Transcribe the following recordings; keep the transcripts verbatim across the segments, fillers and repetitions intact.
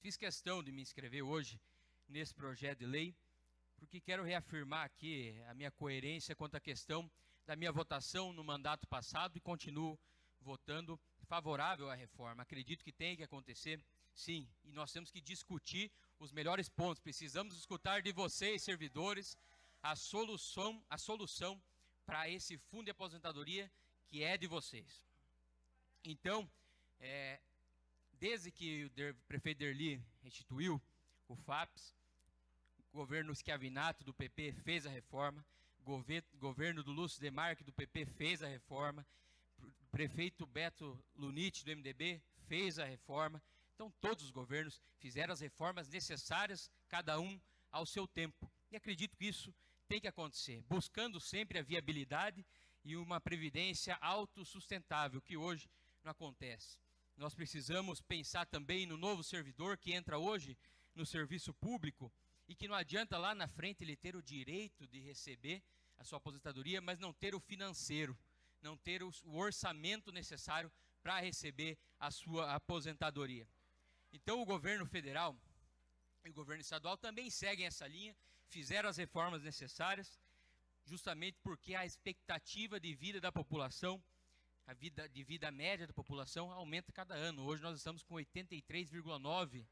Fiz questão de me inscrever hoje nesse projeto de lei, porque quero reafirmar aqui a minha coerência quanto à questão da minha votação no mandato passado e continuo votando favorável à reforma. Acredito que tem que acontecer, sim, e nós temos que discutir os melhores pontos. Precisamos escutar de vocês, servidores, a solução, a solução para esse fundo de aposentadoria que é de vocês. Então, é, desde que o prefeito Derli restituiu o FAPES, o governo Schiavinato do P P fez a reforma, o governo do Lúcio Demarque do P P fez a reforma, o prefeito Beto Luniti do M D B fez a reforma. Então todos os governos fizeram as reformas necessárias, cada um ao seu tempo. E acredito que isso tem que acontecer, buscando sempre a viabilidade e uma previdência autossustentável, que hoje não acontece. Nós precisamos pensar também no novo servidor que entra hoje no serviço público e que não adianta lá na frente ele ter o direito de receber a sua aposentadoria, mas não ter o financeiro, não ter o orçamento necessário para receber a sua aposentadoria. Então o governo federal e o governo estadual também seguem essa linha, fizeram as reformas necessárias, justamente porque a expectativa de vida da população, a vida de vida média da população aumenta cada ano. Hoje nós estamos com oitenta e três vírgula nove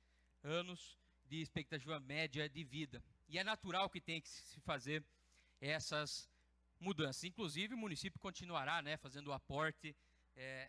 anos de expectativa média de vida. E é natural que tenha que se fazer essas mudanças. Inclusive o município continuará, né, fazendo o aporte é,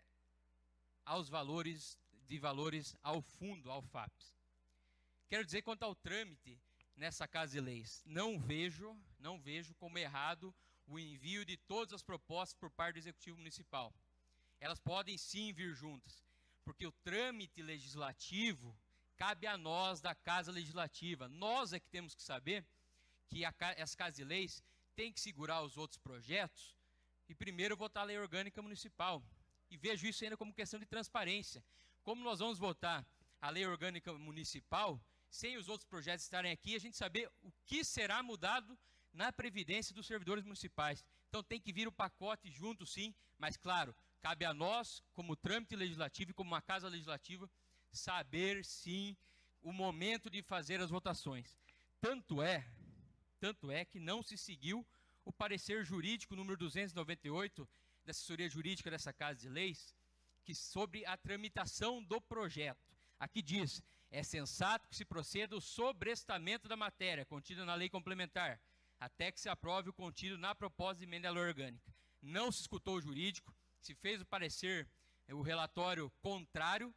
aos valores, de valores ao fundo, ao FAPES. Quero dizer quanto ao trâmite nessa Casa de Leis, não vejo, não vejo como errado o envio de todas as propostas por parte do Executivo Municipal. Elas podem sim vir juntas, porque o trâmite legislativo cabe a nós da Casa Legislativa. Nós é que temos que saber que a, as Casas de Leis têm que segurar os outros projetos e primeiro votar a Lei Orgânica Municipal. E vejo isso ainda como questão de transparência. Como nós vamos votar a Lei Orgânica Municipal sem os outros projetos estarem aqui, a gente saber o que será mudado na Previdência dos servidores municipais. Então tem que vir o pacote junto, sim, mas claro, cabe a nós, como trâmite legislativo e como uma Casa Legislativa, saber, sim, o momento de fazer as votações. Tanto é, tanto é que não se seguiu o parecer jurídico número duzentos e noventa e oito da assessoria jurídica dessa Casa de Leis, que sobre a tramitação do projeto. Aqui diz, é sensato que se proceda ao sobrestamento da matéria contida na lei complementar, até que se aprove o contido na proposta de emenda à lei orgânica. Não se escutou o jurídico, se fez o parecer, o relatório contrário,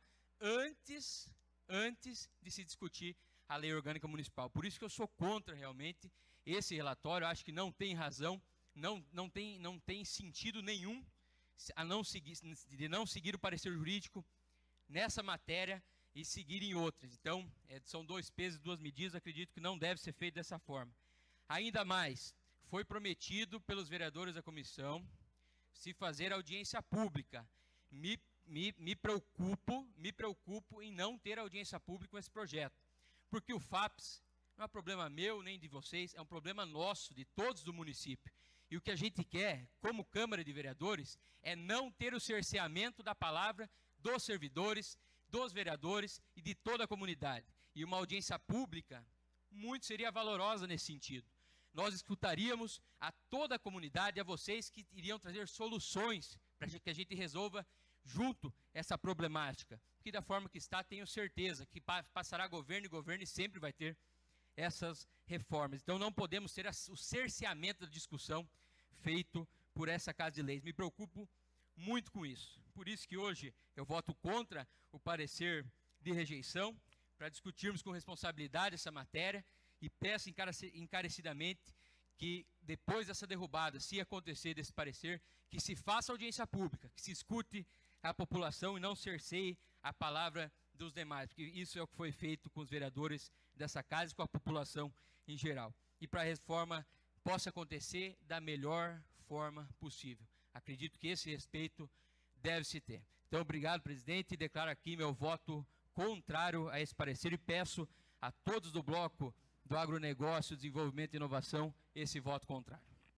antes, antes de se discutir a lei orgânica municipal. Por isso que eu sou contra realmente esse relatório, acho que não tem razão, não, não, tem, não tem sentido nenhum a não seguir, de não seguir o parecer jurídico nessa matéria e seguir em outras. Então, é, são dois pesos e duas medidas, acredito que não deve ser feito dessa forma. Ainda mais, foi prometido pelos vereadores da comissão se fazer audiência pública. Me, me, me preocupo, me preocupo em não ter audiência pública com esse projeto. Porque o FAPES não é um problema meu nem de vocês, é um problema nosso, de todos do município. E o que a gente quer, como Câmara de Vereadores, é não ter o cerceamento da palavra dos servidores, dos vereadores e de toda a comunidade. E uma audiência pública muito seria valorosa nesse sentido. Nós escutaríamos a toda a comunidade, a vocês que iriam trazer soluções para que a gente resolva junto essa problemática. Porque da forma que está, tenho certeza que passará governo e governo e sempre vai ter essas reformas. Então não podemos ter o cerceamento da discussão feito por essa Casa de Leis. Me preocupo muito com isso. Por isso que hoje eu voto contra o parecer de rejeição, para discutirmos com responsabilidade essa matéria, e peço encarecidamente que depois dessa derrubada, se acontecer desse parecer, que se faça audiência pública, que se escute a população e não cerceie a palavra dos demais, porque isso é o que foi feito com os vereadores dessa casa e com a população em geral. E para a reforma possa acontecer da melhor forma possível. Acredito que esse respeito deve se ter. Então, obrigado, presidente, e declaro aqui meu voto contrário a esse parecer e peço a todos do bloco do agronegócio, desenvolvimento e inovação esse voto contrário.